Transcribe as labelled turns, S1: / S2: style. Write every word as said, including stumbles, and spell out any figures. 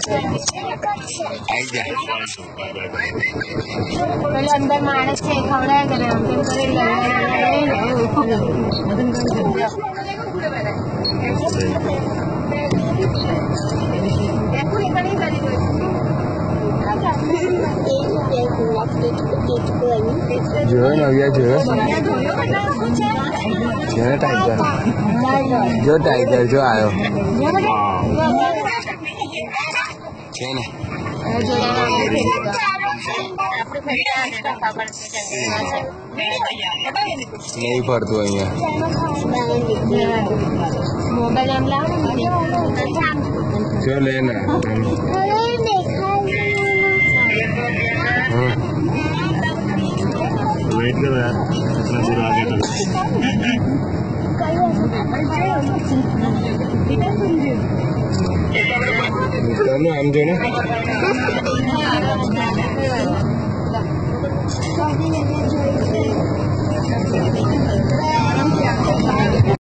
S1: आई जा
S2: पहले अंदर मानस से खवड़ा करे हम तो करे
S1: जो है ना ये जो है जो है टाइगर जो टाइगर जो आयो है ना नहीं पड़तो અહીંયા
S2: मोबाइल हम ला
S1: जो लेना वेट कर यार इतना दूर आ गया चलो हम जो ना